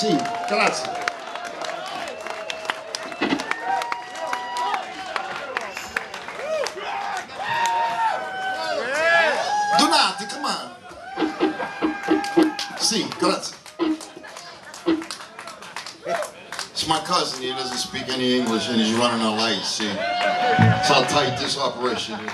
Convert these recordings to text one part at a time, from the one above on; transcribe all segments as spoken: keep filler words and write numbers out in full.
Sì, grazie. Donati, come on. Sì, grazie. It's my cousin, he doesn't speak any English and he's running a light, see. That's how tight this operation is.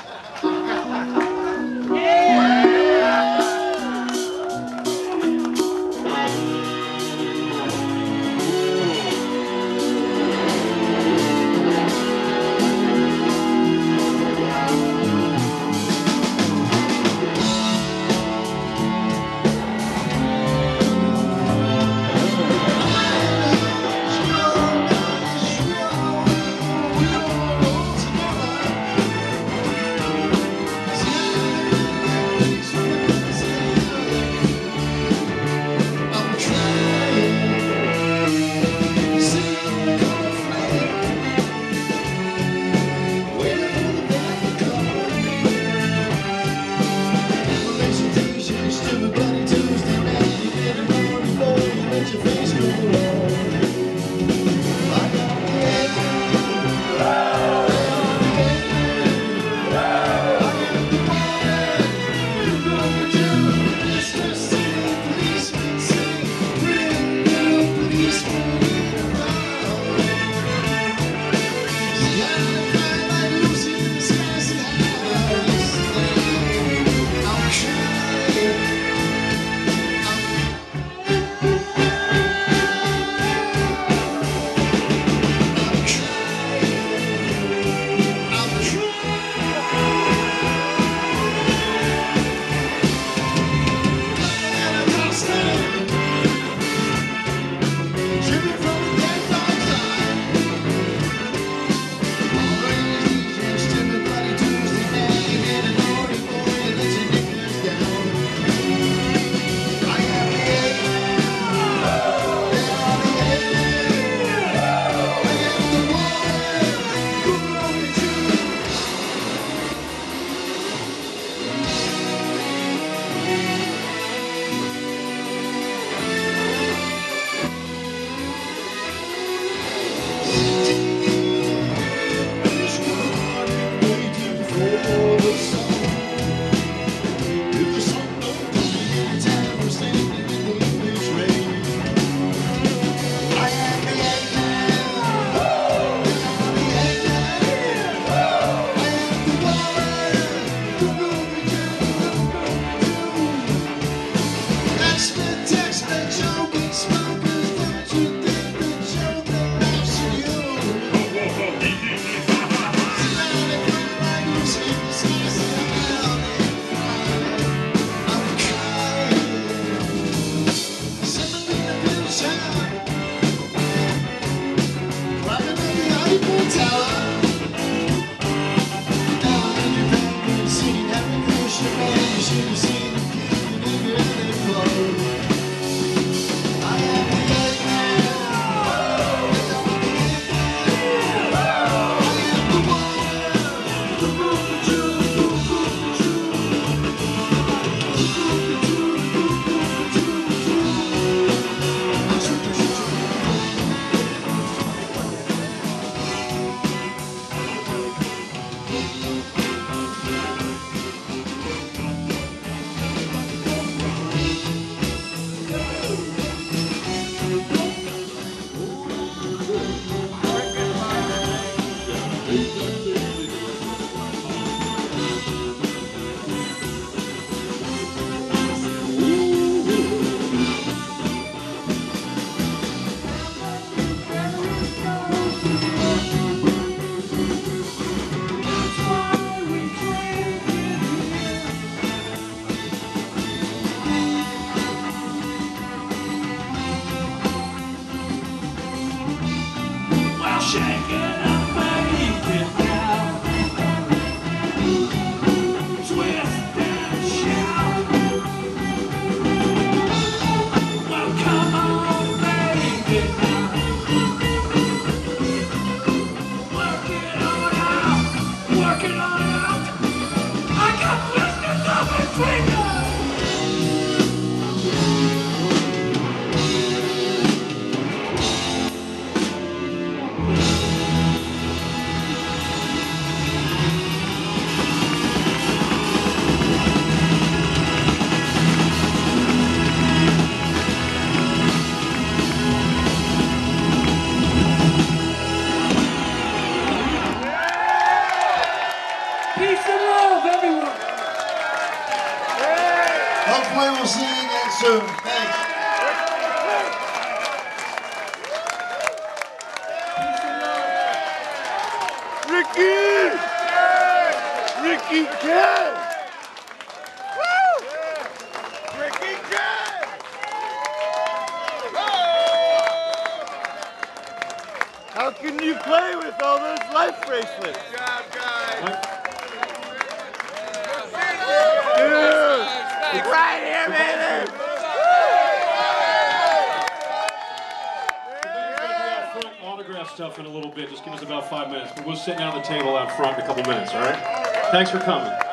Hopefully we'll see you again soon. Thanks. Ricky! Ricky Ken! Woo! Ricky Ken! How can you play with all those life bracelets? Good job, guys. Dude! Right here, baby! Autograph stuff in a little bit. Just give us about five minutes. But we'll sit down at the table out front in a couple minutes, all right? Thanks for coming.